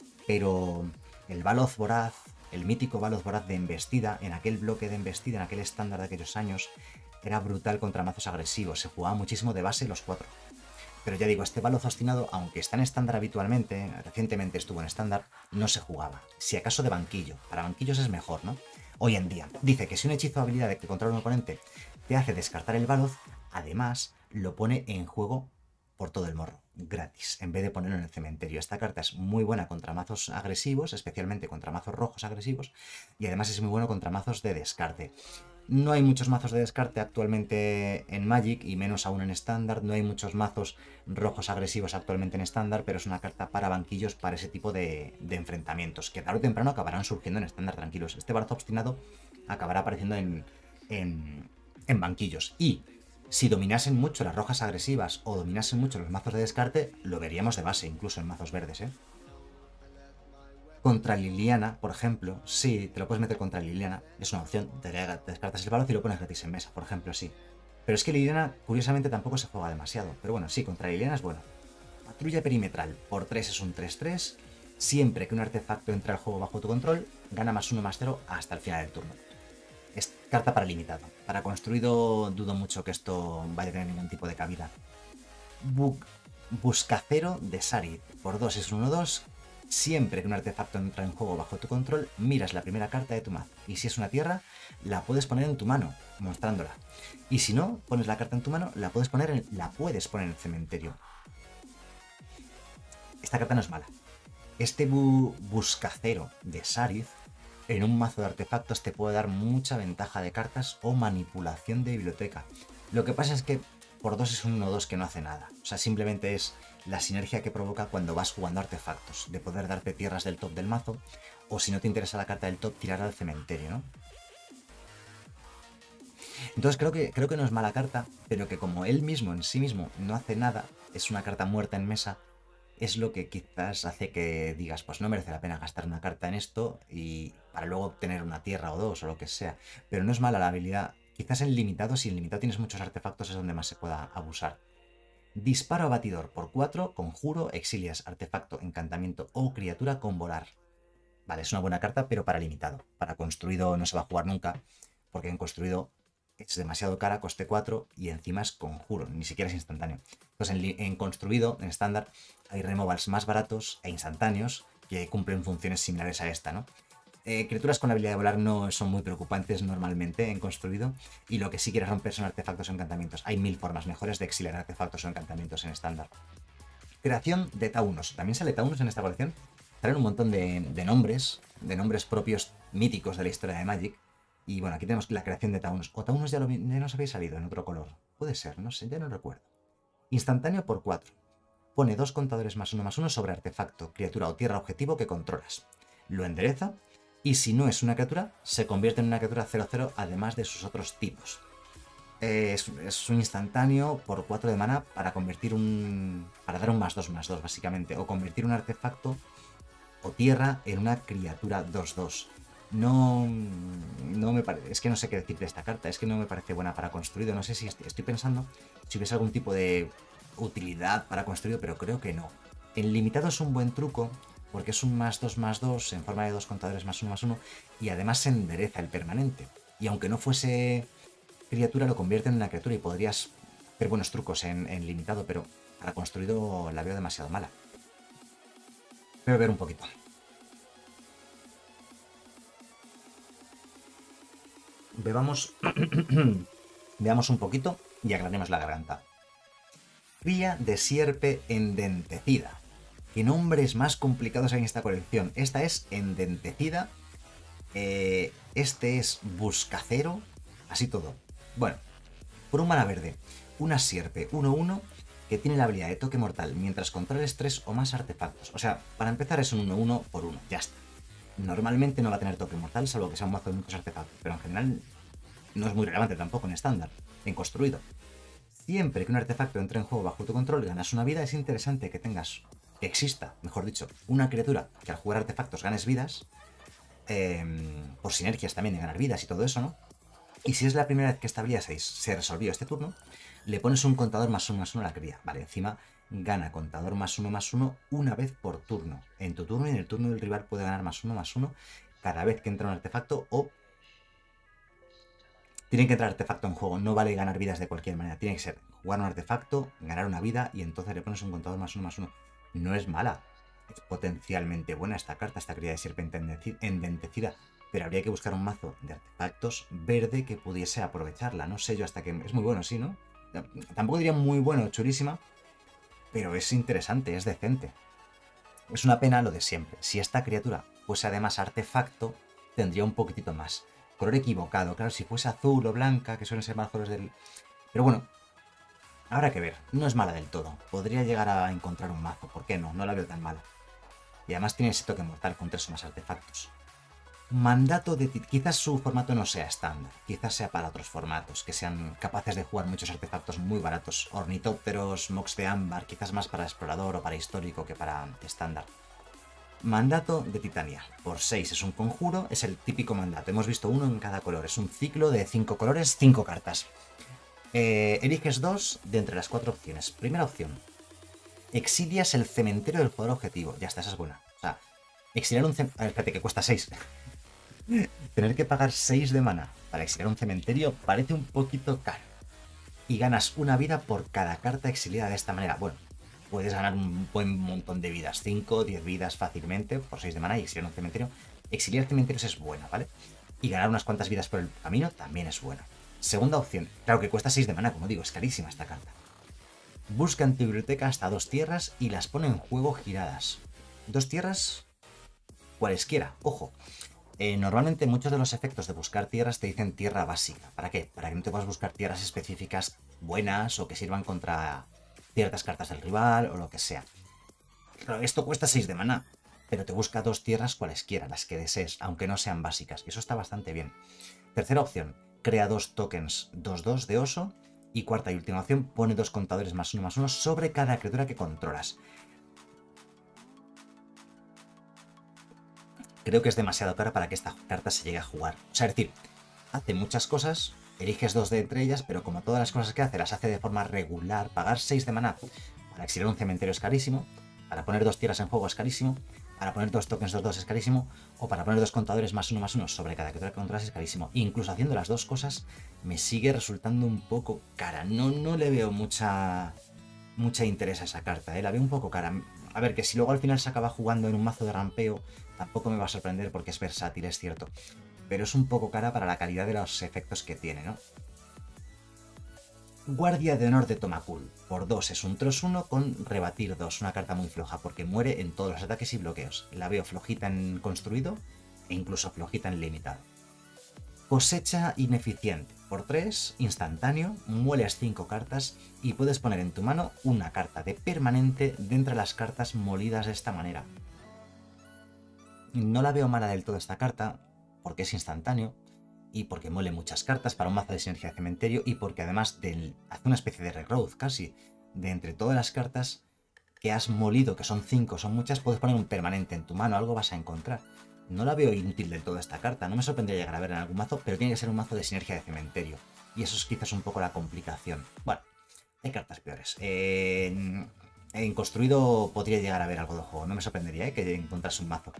pero el Baloth Voraz, el mítico Baloth Voraz de embestida, en aquel bloque de embestida, en aquel estándar de aquellos años, era brutal contra mazos agresivos, se jugaba muchísimo de base los cuatro. Pero ya digo, este Baloth Obstinado, aunque está en estándar habitualmente, recientemente estuvo en estándar, no se jugaba. Si acaso de banquillo, para banquillos es mejor, ¿no? Hoy en día, dice que si un hechizo o habilidad de que controla un oponente te hace descartar el Baloth, además lo pone en juego por todo el morro, gratis, en vez de ponerlo en el cementerio. Esta carta es muy buena contra mazos agresivos, especialmente contra mazos rojos agresivos, y además es muy bueno contra mazos de descarte. No hay muchos mazos de descarte actualmente en Magic, y menos aún en estándar. No hay muchos mazos rojos agresivos actualmente en estándar, pero es una carta para banquillos para ese tipo de, de enfrentamientos, que tarde o temprano acabarán surgiendo en estándar tranquilos. Este Baloth Obstinado acabará apareciendo en, en, en banquillos. Y Si dominasen mucho las rojas agresivas o dominasen mucho los mazos de descarte, lo veríamos de base, incluso en mazos verdes, ¿eh? Contra Liliana, por ejemplo, sí, te lo puedes meter contra Liliana, es una opción, te descartas el Baloth y lo pones gratis en mesa, por ejemplo, sí. Pero es que Liliana, curiosamente, tampoco se juega demasiado, pero bueno, sí, contra Liliana es bueno. Patrulla perimetral, por tres es un tres tres, siempre que un artefacto entra al juego bajo tu control, gana más uno más cero hasta el final del turno. Es carta para limitado. Para construido dudo mucho que esto vaya a tener ningún tipo de cabida. Bu Buscacero de Sarid, por dos es un uno dos. Siempre que un artefacto entra en juego bajo tu control, miras la primera carta de tu mazo. Y si es una tierra, la puedes poner en tu mano, mostrándola. Y si no, pones la carta en tu mano, la puedes poner en, la puedes poner en el cementerio. Esta carta no es mala. Este bu Buscacero de Sarid, en un mazo de artefactos te puede dar mucha ventaja de cartas o manipulación de biblioteca. Lo que pasa es que por dos es un uno dos que no hace nada. O sea, simplemente es la sinergia que provoca cuando vas jugando artefactos, de poder darte tierras del top del mazo, o si no te interesa la carta del top, tirar al cementerio, ¿no? Entonces creo que, creo que no es mala carta, pero que como él mismo en sí mismo no hace nada, es una carta muerta en mesa, es lo que quizás hace que digas, pues no merece la pena gastar una carta en esto y para luego obtener una tierra o dos o lo que sea. Pero no es mala la habilidad. Quizás en limitado, si en limitado tienes muchos artefactos, es donde más se pueda abusar. Disparo abatidor por cuatro, conjuro, exilias, artefacto, encantamiento o criatura con volar. Vale, es una buena carta, pero para limitado. Para construido no se va a jugar nunca, porque en construido es demasiado cara, coste cuatro y encima es conjuro, ni siquiera es instantáneo. Entonces en, en construido, en estándar, hay removals más baratos e instantáneos que cumplen funciones similares a esta, ¿no? Eh, criaturas con la habilidad de volar no son muy preocupantes normalmente en construido, y lo que sí quieres romper son artefactos o encantamientos. Hay mil formas mejores de exiliar artefactos o encantamientos en estándar. Creación de Taunos. También sale Taunos en esta colección. Traen un montón de, de nombres, de nombres propios míticos de la historia de Magic. Y bueno, aquí tenemos la creación de Taunos. O Taunos ya, lo, ya nos habéis salido en otro color. Puede ser, no sé, ya no recuerdo. Instantáneo por cuatro. Pone dos contadores más uno más uno sobre artefacto, criatura o tierra objetivo que controlas. Lo endereza. Y si no es una criatura, se convierte en una criatura cero cero además de sus otros tipos. Es, es un instantáneo por cuatro de mana para convertir un... para dar un más dos más dos básicamente. O convertir un artefacto o tierra en una criatura dos dos. No, no me parece... Es que no sé qué decir de esta carta. Es que no me parece buena para construido. No sé si estoy, estoy pensando si hubiese algún tipo de utilidad para construido, pero creo que no. En limitado es un buen truco, porque es un más dos más dos en forma de dos contadores más uno más uno, y además se endereza el permanente. Y aunque no fuese criatura, lo convierte en una criatura y podrías hacer buenos trucos en, en limitado, pero para construido la veo demasiado mala. Voy a ver un poquito. Bebamos, veamos un poquito y aclaremos la garganta. Cría de sierpe endentecida. ¿Qué nombres más complicados hay en esta colección? Esta es endentecida. Eh, este es buscacero. Así todo. Bueno, por un mana verde, una sierpe uno uno que tiene la habilidad de toque mortal mientras controles tres o más artefactos. O sea, para empezar es un uno uno por uno, ya está. Normalmente no va a tener toque mortal, salvo que sea un mazo de muchos artefactos, pero en general no es muy relevante tampoco en estándar, en construido. Siempre que un artefacto entre en juego bajo tu control y ganas una vida, es interesante que tengas, que exista, mejor dicho, una criatura que al jugar artefactos ganes vidas, eh, por sinergias también de ganar vidas y todo eso, ¿no? Y si es la primera vez que esta habilidad se resolvió este turno, le pones un contador más uno más uno a la cría. Vale, encima gana contador más uno más uno una vez por turno. En tu turno y en el turno del rival puede ganar más uno más uno cada vez que entra un artefacto, o tiene que entrar artefacto en juego. No vale ganar vidas de cualquier manera. Tiene que ser jugar un artefacto, ganar una vida y entonces le pones un contador más uno más uno. No es mala. Es potencialmente buena esta carta, esta cría de sierpe endentecida. Pero habría que buscar un mazo de artefactos verde que pudiese aprovecharla. No sé yo hasta que... Es muy bueno, sí, ¿no? Tampoco diría muy bueno, chulísima, pero es interesante, es decente. Es una pena lo de siempre. Si esta criatura fuese además artefacto, tendría un poquitito más. Color equivocado, claro, si fuese azul o blanca, que suelen ser más colores del... Pero bueno, habrá que ver. No es mala del todo. Podría llegar a encontrar un mazo, ¿por qué no? No la veo tan mala. Y además tiene ese toque mortal con tres o más artefactos. Mandato de... Quizás su formato no sea estándar, quizás sea para otros formatos, que sean capaces de jugar muchos artefactos muy baratos, ornitópteros, mox de ámbar, quizás más para explorador o para histórico que para estándar. Mandato de Titania. Por seis es un conjuro, es el típico mandato. Hemos visto uno en cada color. Es un ciclo de cinco colores, cinco cartas. Eh, eliges dos de entre las cuatro opciones. Primera opción. Exilias el cementerio del jugador objetivo. Ya está, esa es buena. O sea, exiliar un cementerio... Espérate, que cuesta seis. Tener que pagar seis de mana para exiliar un cementerio parece un poquito caro. Y ganas una vida por cada carta exiliada de esta manera. Bueno, puedes ganar un buen montón de vidas, cinco, diez vidas fácilmente por seis de mana y exiliar un cementerio. Exiliar cementerios es buena, ¿vale? Y ganar unas cuantas vidas por el camino también es buena. Segunda opción, claro que cuesta seis de mana, como digo, es carísima esta carta. Busca en tu biblioteca hasta dos tierras y las pone en juego giradas. Dos tierras, cualesquiera, ojo. Eh, normalmente muchos de los efectos de buscar tierras te dicen tierra básica. ¿Para qué? Para que no te puedas buscar tierras específicas buenas o que sirvan contra ciertas cartas del rival o lo que sea. Pero esto cuesta seis de mana, pero te busca dos tierras cualesquiera, las que desees, aunque no sean básicas. Y eso está bastante bien. Tercera opción, crea dos tokens dos dos de oso. Y cuarta y última opción, pone dos contadores más uno más uno sobre cada criatura que controlas. Creo que es demasiado cara para que esta carta se llegue a jugar. O sea, es decir, hace muchas cosas, eliges dos de entre ellas, pero como todas las cosas que hace las hace de forma regular, pagar seis de maná para exiliar un cementerio es carísimo, para poner dos tierras en juego es carísimo, para poner dos tokens dos dos es carísimo, o para poner dos contadores más uno más uno sobre cada criatura que controlas es carísimo. Incluso haciendo las dos cosas me sigue resultando un poco cara. No, no le veo mucha, mucha interés a esa carta, ¿eh? La veo un poco cara. A ver, que si luego al final se acaba jugando en un mazo de rampeo, tampoco me va a sorprender porque es versátil, es cierto. Pero es un poco cara para la calidad de los efectos que tiene, ¿no? Guardia de Honor de Tomakul. Por dos es un tres uno con rebatir dos. Una carta muy floja porque muere en todos los ataques y bloqueos. La veo flojita en construido e incluso flojita en limitado. Cosecha ineficiente. Por tres, instantáneo, mueles cinco cartas y puedes poner en tu mano una carta de permanente de entre las cartas molidas de esta manera. No la veo mala del todo esta carta, porque es instantáneo, y porque muele muchas cartas para un mazo de sinergia de cementerio, y porque además del, hace una especie de regrowth casi, de entre todas las cartas que has molido, que son cinco, son muchas, puedes poner un permanente en tu mano, algo vas a encontrar. No la veo inútil del todo esta carta, no me sorprendería llegar a ver en algún mazo, pero tiene que ser un mazo de sinergia de cementerio. Y eso es quizás un poco la complicación. Bueno, hay cartas peores. Eh, en, en construido podría llegar a ver algo de juego, no me sorprendería ¿eh? que encontrase un mazo.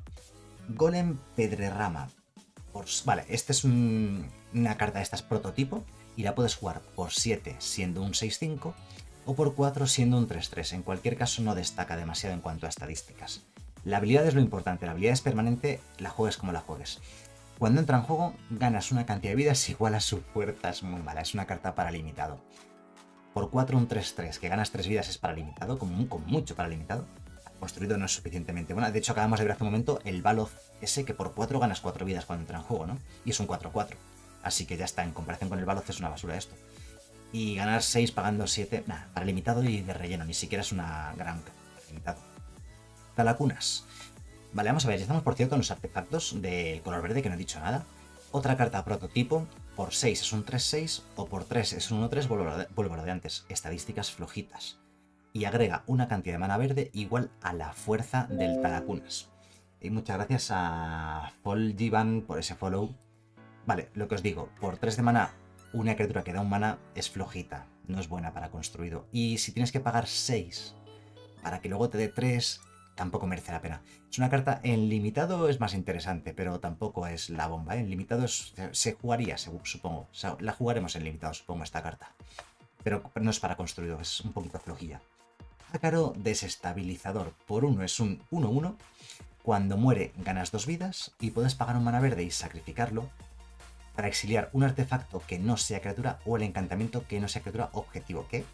Golem Pedrerrama. Por, vale, esta es un, una carta de estas prototipo y la puedes jugar por siete siendo un seis cinco o por cuatro siendo un tres tres. En cualquier caso no destaca demasiado en cuanto a estadísticas. La habilidad es lo importante, la habilidad es permanente, la juegues como la juegues. Cuando entra en juego, ganas una cantidad de vidas igual a su fuerza, es muy mala, es una carta para limitado. Por cuatro un tres tres, que ganas tres vidas es para limitado, con, con mucho para limitado. Construido no es suficientemente buena. De hecho, acabamos de ver hace un momento el Baloth ese que por cuatro ganas cuatro vidas cuando entra en juego, ¿no? Y es un cuatro cuatro. Así que ya está, en comparación con el Baloth es una basura esto. Y ganar seis pagando siete, nada, para limitado y de relleno, ni siquiera es una gran limitado. Talacunas. Vale, vamos a ver, ya estamos por cierto en los artefactos del color verde que no he dicho nada. Otra carta prototipo, por seis es un tres seis o por tres es un uno tres, vuelvo a lo de antes, estadísticas flojitas. Y agrega una cantidad de mana verde igual a la fuerza del Talacunas. Y muchas gracias a Folgivan por ese follow. Vale, lo que os digo, por tres de mana, una criatura que da un mana es flojita, no es buena para construido. Y si tienes que pagar seis para que luego te dé tres, tampoco merece la pena. Es una carta en limitado, es más interesante, pero tampoco es la bomba, ¿eh? En limitado es, se jugaría, supongo. O sea, la jugaremos en limitado, supongo, esta carta. Pero no es para construido, es un poquito flojilla. Ácaro Desestabilizador. Por uno es un uno uno. Cuando muere ganas dos vidas y puedes pagar un mana verde y sacrificarlo para exiliar un artefacto que no sea criatura o el encantamiento que no sea criatura objetivo. ¿Qué?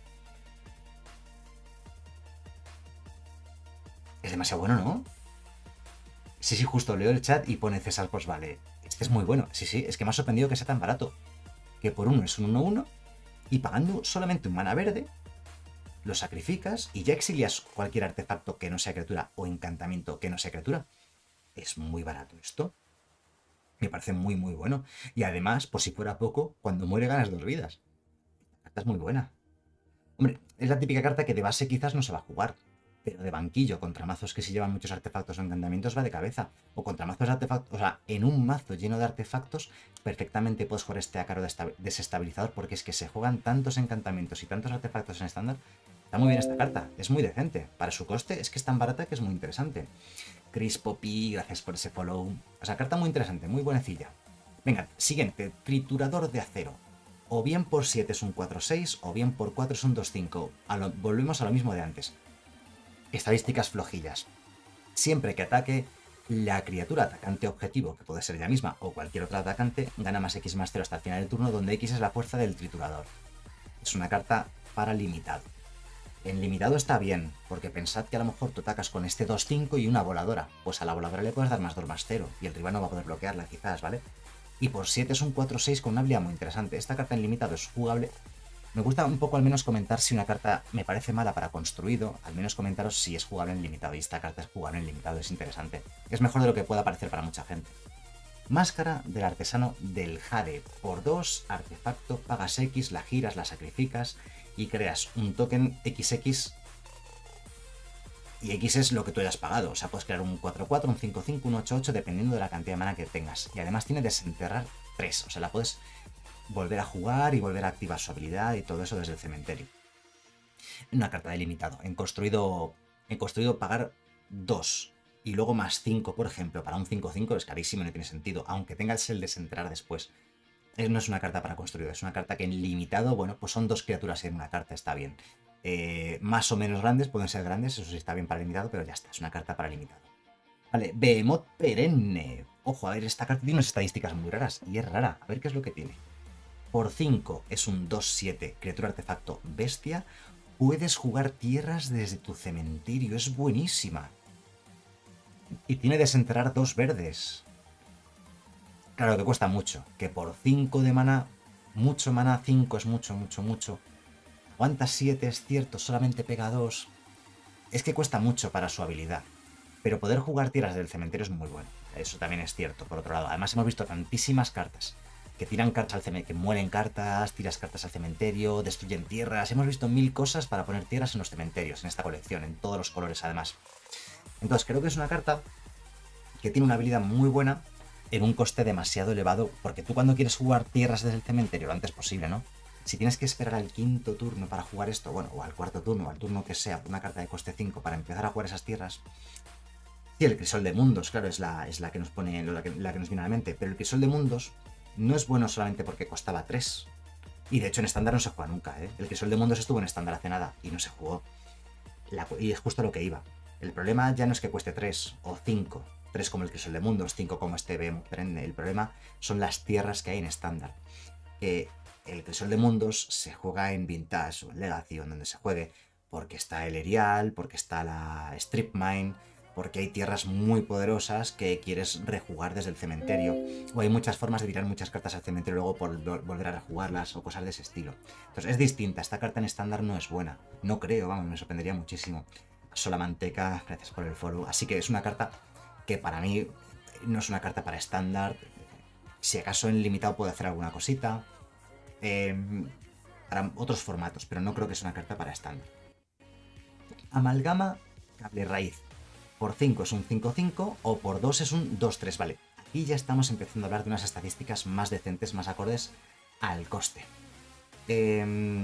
Es demasiado bueno, ¿no? Sí, sí, justo leo el chat y pone César, pues vale. Este es muy bueno. Sí, sí, es que me ha sorprendido que sea tan barato. Que por uno es un uno uno y pagando solamente un mana verde lo sacrificas y ya exilias cualquier artefacto que no sea criatura o encantamiento que no sea criatura. Es muy barato esto. Me parece muy, muy bueno. Y además, por si fuera poco, cuando muere ganas dos vidas. La carta es muy buena. Hombre, es la típica carta que de base quizás no se va a jugar, pero de banquillo, contra mazos que si llevan muchos artefactos o encantamientos va de cabeza. O contra mazos de artefactos, o sea, en un mazo lleno de artefactos, perfectamente puedes jugar este ácaro desestabilizador, porque es que se juegan tantos encantamientos y tantos artefactos en estándar. Está muy bien esta carta, es muy decente. Para su coste es que es tan barata que es muy interesante. Chris Poppy, gracias por ese follow. O sea, carta muy interesante, muy buenecilla. Venga, siguiente, triturador de acero. O bien por siete es un cuatro seis, o bien por cuatro es un dos cinco. A lo, volvemos a lo mismo de antes. Estadísticas flojillas. Siempre que ataque, la criatura atacante objetivo, que puede ser ella misma o cualquier otra atacante, gana más X más cero hasta el final del turno, donde X es la fuerza del triturador. Es una carta para limitado. En limitado está bien, porque pensad que a lo mejor tú atacas con este dos cinco y una voladora. Pues a la voladora le puedes dar más dos más cero, y el rival no va a poder bloquearla quizás, ¿vale? Y por siete es un cuatro seis con una habilidad muy interesante. Esta carta en limitado es jugable. Me gusta un poco al menos comentar si una carta me parece mala para construido, al menos comentaros si es jugable en limitado, y esta carta es jugable en limitado, es interesante. Es mejor de lo que pueda parecer para mucha gente. Máscara del artesano del Jade. Por dos, artefacto, pagas X, la giras, la sacrificas y creas un token equis equis. Y X es lo que tú hayas pagado. O sea, puedes crear un cuatro cuatro, un cinco cinco, un ocho ocho, dependiendo de la cantidad de mana que tengas. Y además tiene desenterrar tres. O sea, la puedes volver a jugar y volver a activar su habilidad y todo eso desde el cementerio. Una carta de limitado. En construido, en construido pagar dos y luego más cinco, por ejemplo, para un cinco cinco es carísimo, no tiene sentido, aunque tengas el desenterrar después. No es una carta para construido, es una carta que en limitado, bueno, pues son dos criaturas en una carta, está bien. Eh, más o menos grandes, pueden ser grandes, eso sí está bien para limitado, pero ya está, es una carta para limitado. Vale, Behemoth perenne. Ojo, a ver, esta carta tiene unas estadísticas muy raras, y es rara, a ver qué es lo que tiene. Por cinco es un dos siete, criatura artefacto bestia. Puedes jugar tierras desde tu cementerio, es buenísima. Y tiene desenterrar dos verdes. Claro que cuesta mucho, que por cinco de mana, mucho mana, cinco es mucho, mucho, mucho. Aguanta siete, es cierto, solamente pega dos. Es que cuesta mucho para su habilidad. Pero poder jugar tierras del cementerio es muy bueno. Eso también es cierto, por otro lado. Además hemos visto tantísimas cartas que tiran cartas al cementerio, que mueren cartas, tiras cartas al cementerio, destruyen tierras. Hemos visto mil cosas para poner tierras en los cementerios, en esta colección, en todos los colores además. Entonces creo que es una carta que tiene una habilidad muy buena en un coste demasiado elevado, porque tú cuando quieres jugar tierras desde el cementerio lo antes posible, ¿no? Si tienes que esperar al quinto turno para jugar esto, bueno, o al cuarto turno, o al turno que sea, una carta de coste cinco para empezar a jugar esas tierras. Sí, el Crisol de Mundos, claro, es la, es la que nos pone, la que, la que nos viene a la mente, pero el Crisol de Mundos no es bueno solamente porque costaba tres. Y de hecho en estándar no se juega nunca, ¿eh? El Crisol de Mundos estuvo en estándar hace nada y no se jugó. La, y es justo lo que iba. El problema ya no es que cueste tres o cinco, tres como el Crisol de Mundos, cinco como este Behemoth perenne. El problema son las tierras que hay en estándar. Que el Crisol de Mundos se juega en Vintage o en Legacy o en donde se juegue, porque está el Erial, porque está la Strip Mine, porque hay tierras muy poderosas que quieres rejugar desde el cementerio, o hay muchas formas de tirar muchas cartas al cementerio y luego por volver a rejugarlas o cosas de ese estilo. Entonces es distinta, esta carta en estándar no es buena, no creo, vamos, me sorprendería muchísimo. Solamanteca, gracias por el follow, así que es una carta que para mí no es una carta para estándar, si acaso en limitado puede hacer alguna cosita, eh, para otros formatos, pero no creo que sea una carta para estándar. Amalgama cable raíz. Por cinco es un cinco cinco o por dos es un dos tres, vale. Aquí ya estamos empezando a hablar de unas estadísticas más decentes, más acordes al coste. Eh,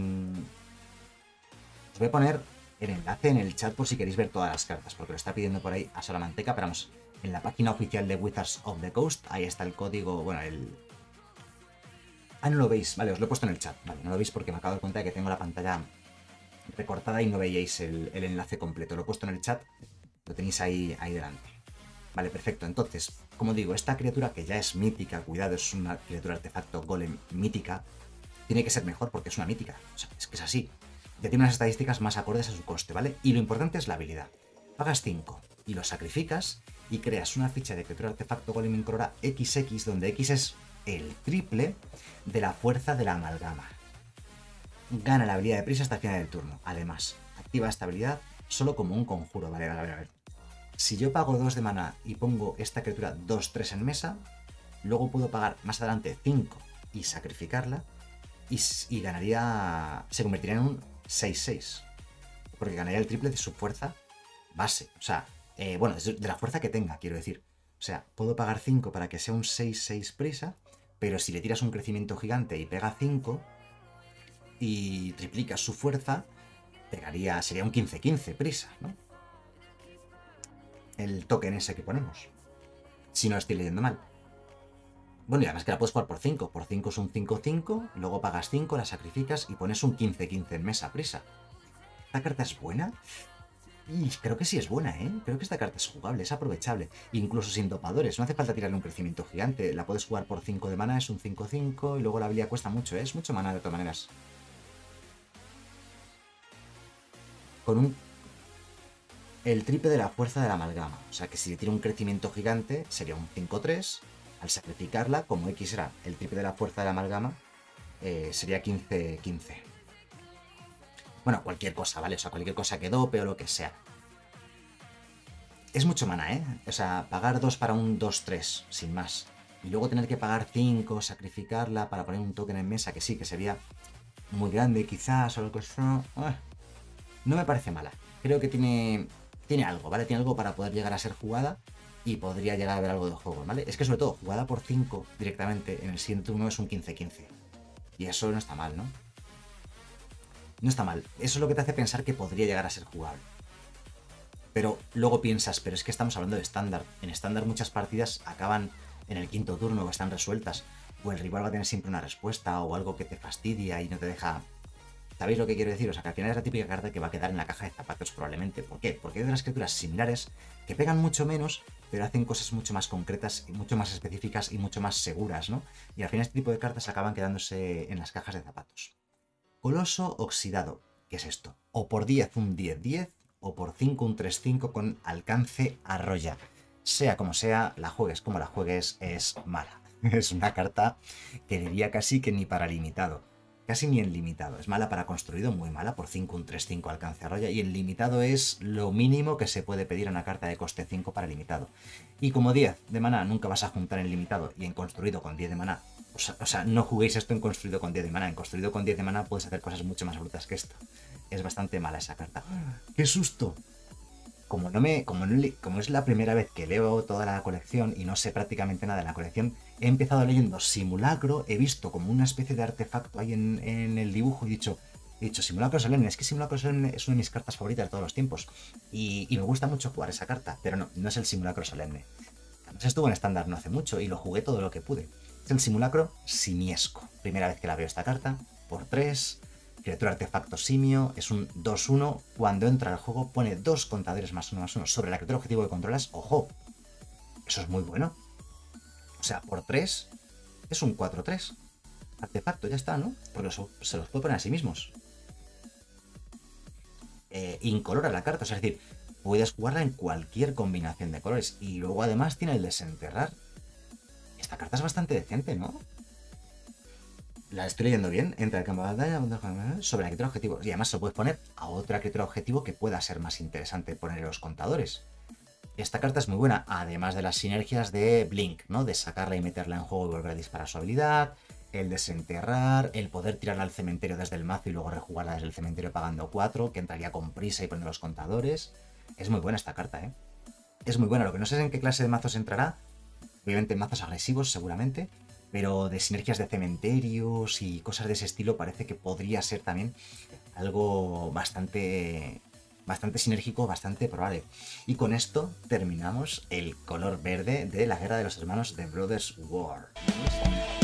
os voy a poner el enlace en el chat por si queréis ver todas las cartas, porque lo está pidiendo por ahí a Solamanteca, pero vamos, en la página oficial de Wizards of the Coast, ahí está el código, bueno, el... Ah, no lo veis, vale, os lo he puesto en el chat, vale, no lo veis porque me acabo de dar cuenta de que tengo la pantalla recortada y no veíais el, el enlace completo, lo he puesto en el chat. Lo tenéis ahí, ahí delante. Vale, perfecto. Entonces, como digo, esta criatura que ya es mítica, cuidado, es una criatura artefacto golem mítica, tiene que ser mejor porque es una mítica. O sea, es que es así. Ya tiene unas estadísticas más acordes a su coste, ¿vale? Y lo importante es la habilidad. Pagas cinco y lo sacrificas y creas una ficha de criatura artefacto golem incolora equis equis, donde X es el triple de la fuerza de la amalgama. Gana la habilidad de prisa hasta el final del turno. Además, activa esta habilidad solo como un conjuro. Vale, a ver, a ver. Si yo pago dos de mana y pongo esta criatura dos tres en mesa, luego puedo pagar más adelante cinco y sacrificarla, y, y ganaría, se convertiría en un seis seis, porque ganaría el triple de su fuerza base, o sea, eh, bueno, de la fuerza que tenga, quiero decir. O sea, puedo pagar cinco para que sea un seis seis prisa, pero si le tiras un crecimiento gigante y pega cinco y triplicas su fuerza, pegaría, sería un quince quince prisa, ¿no? El token ese que ponemos, si no lo estoy leyendo mal. Bueno, y además que la puedes jugar por cinco. Por cinco es un cinco cinco, luego pagas cinco, la sacrificas y pones un quince quince en mesa prisa. ¿Esta carta es buena? Y creo que sí es buena, ¿eh? Creo que esta carta es jugable, es aprovechable. Incluso sin dopadores, no hace falta tirarle un crecimiento gigante. La puedes jugar por cinco de mana, es un cinco cinco, y luego la habilidad cuesta mucho, ¿eh? Es mucho mana de todas maneras. Con un... el triple de la fuerza de la amalgama. O sea que si le tira un crecimiento gigante, sería un cinco tres. Al sacrificarla, como X era el triple de la fuerza de la amalgama, eh, sería quince quince. Bueno, cualquier cosa, ¿vale? O sea, cualquier cosa que dope o lo que sea. Es mucho mana, ¿eh? O sea, pagar dos para un dos tres, sin más. Y luego tener que pagar cinco, sacrificarla para poner un token en mesa, que sí, que sería muy grande quizás, o lo que sea. No me parece mala. Creo que tiene, tiene algo, ¿vale? Tiene algo para poder llegar a ser jugada y podría llegar a ver algo de juego, ¿vale? Es que sobre todo, jugada por cinco directamente en el siguiente turno es un quince quince. Y eso no está mal, ¿no? No está mal. Eso es lo que te hace pensar que podría llegar a ser jugable. Pero luego piensas, pero es que estamos hablando de estándar. En estándar muchas partidas acaban en el quinto turno o están resueltas. O el rival va a tener siempre una respuesta o algo que te fastidia y no te deja... ¿Sabéis lo que quiero decir? O sea, que al final es la típica carta que va a quedar en la caja de zapatos probablemente. ¿Por qué? Porque hay de las criaturas similares que pegan mucho menos, pero hacen cosas mucho más concretas y mucho más específicas y mucho más seguras, ¿no? Y al final este tipo de cartas acaban quedándose en las cajas de zapatos. Coloso oxidado. ¿Qué es esto? O por diez un diez diez, o por cinco un tres cinco con alcance arrolla. Sea como sea, la juegues como la juegues, es mala. Es una carta que diría casi que ni para limitado. Casi ni en limitado. Es mala para construido, muy mala, por cinco un tres cinco alcance arrolla. Y en limitado es lo mínimo que se puede pedir a una carta de coste cinco para limitado. Y como diez de maná nunca vas a juntar en limitado y en construido con diez de maná. O sea, o sea, no juguéis esto en construido con diez de maná. En construido con diez de maná puedes hacer cosas mucho más brutas que esto. Es bastante mala esa carta. ¡Qué susto! Como, no me, como, no, como es la primera vez que leo toda la colección y no sé prácticamente nada de la colección, he empezado leyendo Simulacro, he visto como una especie de artefacto ahí en, en el dibujo y he dicho, he dicho Simulacro Solemne, es que Simulacro Solemne es una de mis cartas favoritas de todos los tiempos y, y me gusta mucho jugar esa carta, pero no, no es el Simulacro Solemne. Además estuvo en estándar no hace mucho y lo jugué todo lo que pude. Es el Simulacro Simiesco, primera vez que la veo esta carta, por tres... Criatura artefacto simio, es un dos uno, cuando entra al juego pone dos contadores más uno más uno sobre la criatura objetivo que controlas. ¡Ojo! Eso es muy bueno. O sea, por tres es un cuatro tres. Artefacto, ya está, ¿no? Porque se los puede poner a sí mismos. Eh, incolora la carta, o sea, es decir, puedes jugarla en cualquier combinación de colores. Y luego además tiene el desenterrar. Esta carta es bastante decente, ¿no? La estoy leyendo bien, entra el campo de batalla sobre la criatura objetivo. Y además se lo puedes poner a otra criatura objetivo que pueda ser más interesante poner en los contadores. Esta carta es muy buena, además de las sinergias de Blink, ¿no? De sacarla y meterla en juego y volver a disparar su habilidad, el desenterrar, el poder tirarla al cementerio desde el mazo y luego rejugarla desde el cementerio pagando cuatro, que entraría con prisa y poniendo los contadores. Es muy buena esta carta, ¿eh? Es muy buena, lo que no sé es en qué clase de mazos entrará. Obviamente en mazos agresivos, seguramente. Pero de sinergias de cementerios y cosas de ese estilo parece que podría ser también algo bastante, bastante sinérgico, bastante probable. Y con esto terminamos el color verde de la Guerra de los Hermanos de Brothers War.